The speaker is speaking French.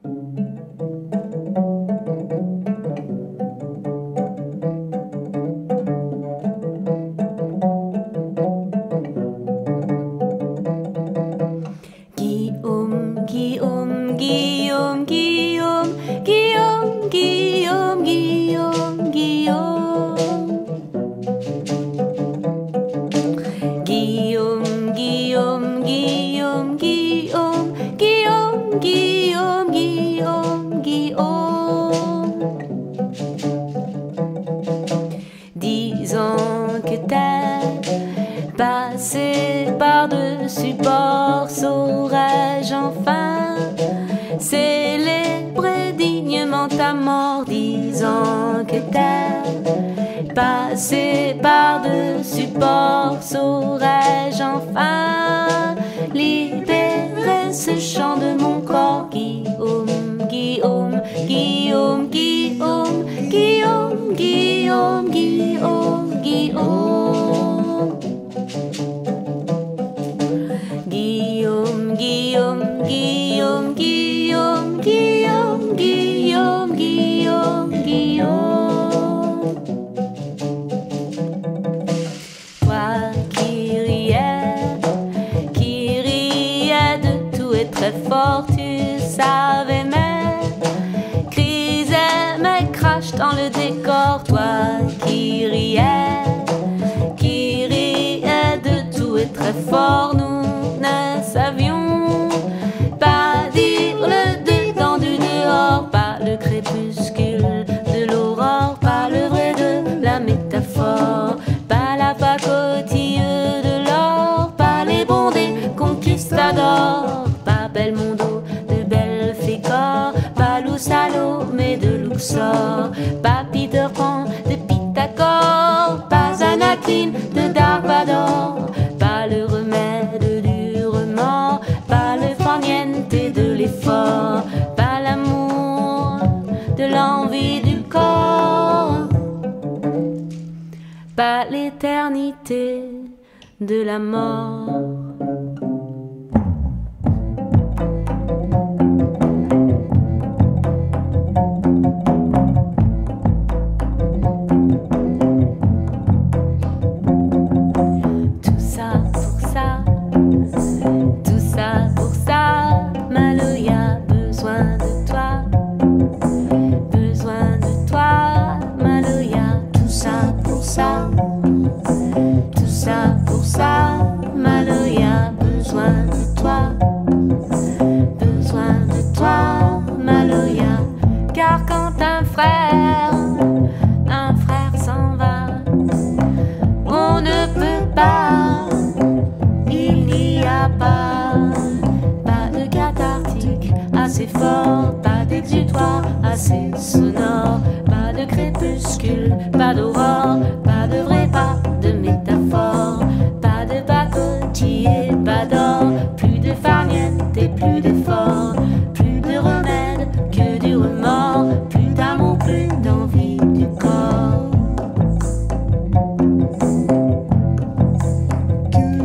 Guillaume, Guillaume, Guillaume, Guillaume, Guillaume, Guillaume, Guillaume, Guillaume. Guillaume, Guillaume, Guillaume, Guillaume, Guillaume, Guillaume, Guillaume, Guillaume. 10 ans que t'es passé par-dessus bord, saurais-je enfin célébrer dignement ta mort? 10 ans que t'es passé par-dessus bord, saurais-je enfin libérer ce chant de mon corps? Guillaume, Guillaume, Guillaume, Guillaume, Guillaume, Guillaume, Guillaume, Guillaume. Guillaume, Guillaume, Guillaume, Guillaume, Guillaume, Guillaume, Guillaume, Guillaume. Toi qui riais de tout et très fort, tu savais crisais, mais crache dans le décor. Toi qui riais de tout et très fort, nous ne savions pas dire le dedans du dehors, pas le crépuscule de l'aurore, pas le vrai de la métaphore, pas la pacotille de l'or, pas les bondés conquistadors, pas Belmondo de Belphégor, pas Lou Salomé de Luxor, pas Peter Pan de Pythagore, pas Anakin de Dark Vador, pas le remède du remords, pas le farniente de l'effort, pas l'amour de l'envie du corps, pas l'éternité de la mort. Un frère s'en va, on ne peut pas, il n'y a pas de cathartique assez fort, pas d'exutoire assez sonore, pas de crépuscule, pas d'aurore, pas de vrai, pas de métaphore, pas de pacotille et pas d'or, plus de farniente et plus d'effort, plus de remède que du remords, plus d'amour, plus d'envie du corps.